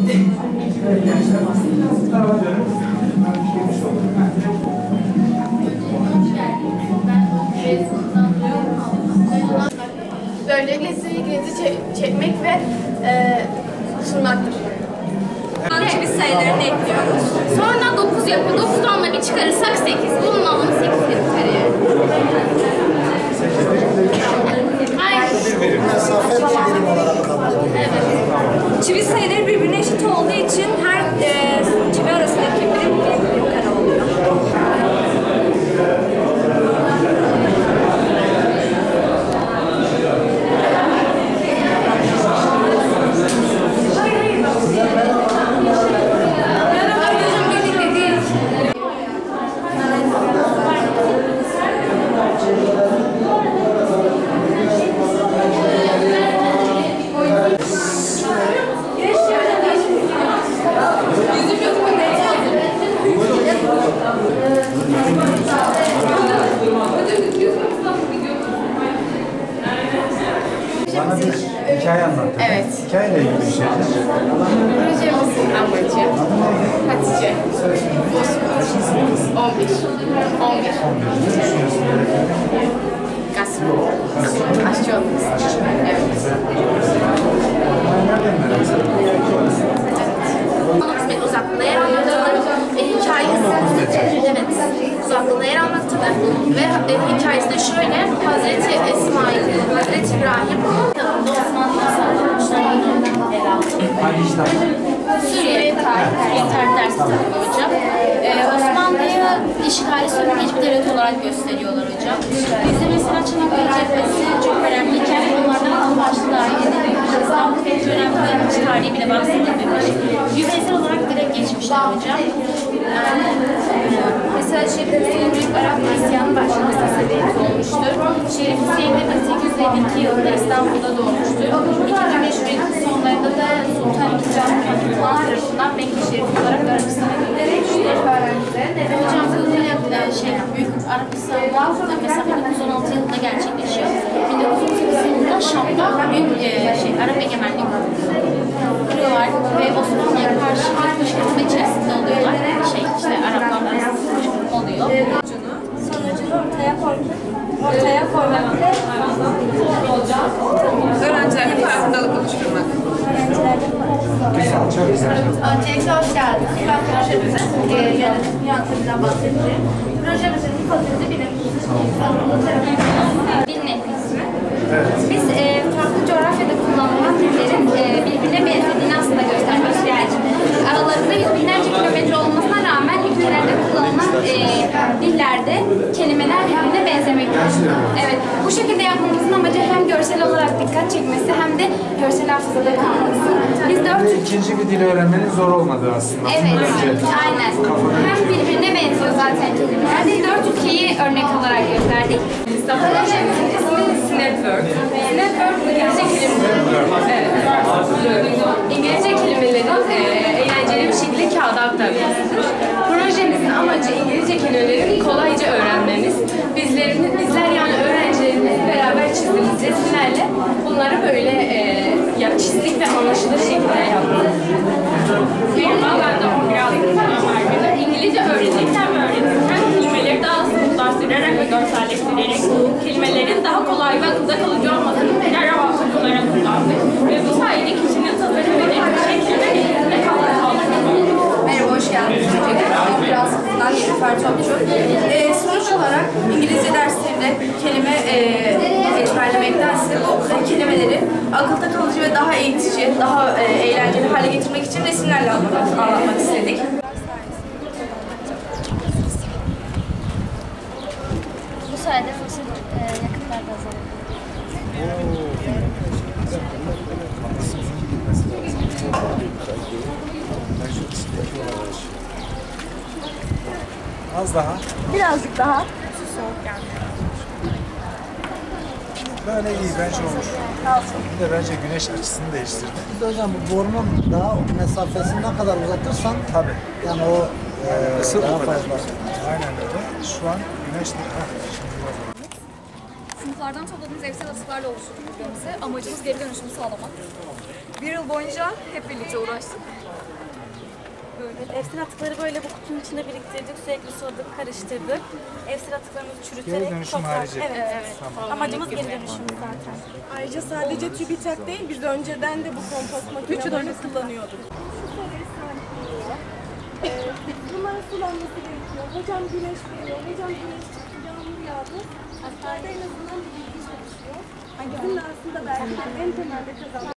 Böylelikle size ilginizi çekmek ve sunmaktır. Biz sayılarını ekliyoruz. Sonra 9 yapıyor. 9'dan da bir çıkarırsak 8. Bunun anlamı 8 yapıyor yani. Mesafe bir birim olarak kabul ediyor. Evet. Çivi sayıları birbirine eşit olduğu için her çivi arasındaki birim bir kare oluyor. Bana bir hikaye anlat. Evet. Hikayeyle ilgili bir şeydir. Projemizin amacı Hatice. 11. Ne düşünüyorsun? Gastronomi. Aşçı olmak istiyorum. Evet. Nereden merak ettin? Hizmet uzaklığında yer almaktadır. Hikayesi, evet, uzaklığında yer almaktadır. Ve hikayesi de şöyle, Hazreti İsmail, Hazreti İbrahim, yanında Osmanlı'nın savaşlarını ele aldı. Hangi işler? Suriye tarih dersi hocam. Osmanlı'yı işgali sömürgeci bir devlet olarak gösteriyorlar hocam. Bizde mesela Çanakkale cephesi çok önemliyken onlardan başlı dahil edilmemiş. İstanbul Fethi önemli tarihi bile bahsedilmemiş. Yüzeysel olarak direkt geçmişler hocam. Mesela Şerif Hüseyin Büyük Arap isyanı başlamasına sebep olmuştur. Şerif Hüseyin de 1852 yılında İstanbul'da doğmuştur. İkinci Meşrutiyet'in sonlarında da Sultan II. Abdülhamit tarafından Mekke Şerif olarak Arabistan'a gönderilmiştir. Hocam bu Büyük Arabistan'da mesela 1916 yılında gerçekleşiyor. 1918 yılında Şam'da büyük Arap egemenlik kuruyorlar ve Osmanlı'ya karşı bir kışkırtma içerisinde oluyorlar. Araplardan kışkırtma oluyor. Sonucunu ortaya koymak ve öğrencilerle farkındalık oluşturmak. Çok güzel. Öncelikle hoş geldiniz. Ben projemizin yönteminden bahsedeceğim. Projemizin hipotezi bilim. Dinle ismi. Biz farklı coğrafyada kullanılan dillerin birbirine benzediğini aslında göstermek istiyoruz. Aralarında yüz binlerce kilometre olmasına rağmen ülkelerde kullanılan dillerde kelimeler birbirine benzemektedir. Evet, bu şekilde yapmamızın amacı hem görsel olarak dikkat çekmesi hem de görsel hafızada kalması. Biz İkinci bir dil öğrenmenin zor olmadığı aslında. Evet, aynen. Hem birbirine benziyor zaten kelimeler. Biz 4 ülkeyi örnek olarak gösterdik. Projemizin ismi Snapwork. Snapwork İngilizce İngilizce kelimelerin eğlenceli bir şekilde kağıda aktarılmasıdır. Projemizin amacı İngilizce kelimelerin kolayca öğrenmemiz. Bizler yani öğrencilerimizle beraber çizdiğimiz resimlerle bunları böyle çizdik ve anlaşılır şekilde yaptık. Ben de biraz İngilizce öğrenirken kelimeleri daha somutlaştırarak ve görselleştirerek kelimelerin daha kolay ve akılda kalıcı olmasını diğer avantajlara kullandık. Ve bu sayede kişinin tasarım ve şeklinde elimizde kalması sağlamak. Merhaba, hoş geldiniz. Biraz hızından Nilüfer Topçu. Sonuç olarak İngilizce derslerinde kelime ezberlemektense bu kelimeleri akılda kalıcı ve daha eğitici, daha eğlenceli hale getirmek için resimlerle anlatmak istedik. Bu sayede fosil yakıtlar da azalıyor. Az daha. birazcık daha. Böyle iyi bence olur. Bir de bence güneş açısını değiştirdi. Bir de hocam bu borunun daha mesafesini ne kadar uzatırsan Tabii. yani o Isır daha o kadar. fazla. Aynen öyle. Şu an güneş... Sınıflardan topladığımız evsel atıklarla oluşturduk programımızı. Amacımız geri dönüşümü sağlamak. Bir yıl boyunca hep birlikte uğraştık. Efsane atıkları böyle bu kutunun içinde biriktirdik, sürekli suladık, karıştırdık. Efsane atıklarımızı çürüterek Geri dönüşüm harici. Evet. Tamam. Amacımız geri dönüşüm zaten. Ayrıca sadece TÜBİTAK değil, biz önceden de bu kompost makinelerini kullanıyorduk. Şu soruyu sabitleniyor. Bunların sulanması gerekiyor. Hocam güneş vuruyor, hocam güneş çıktı, yağmur yağdı. Hastanede en azından bir bilgi çalışıyor. Bizim de aslında belki de en temelde kazandık.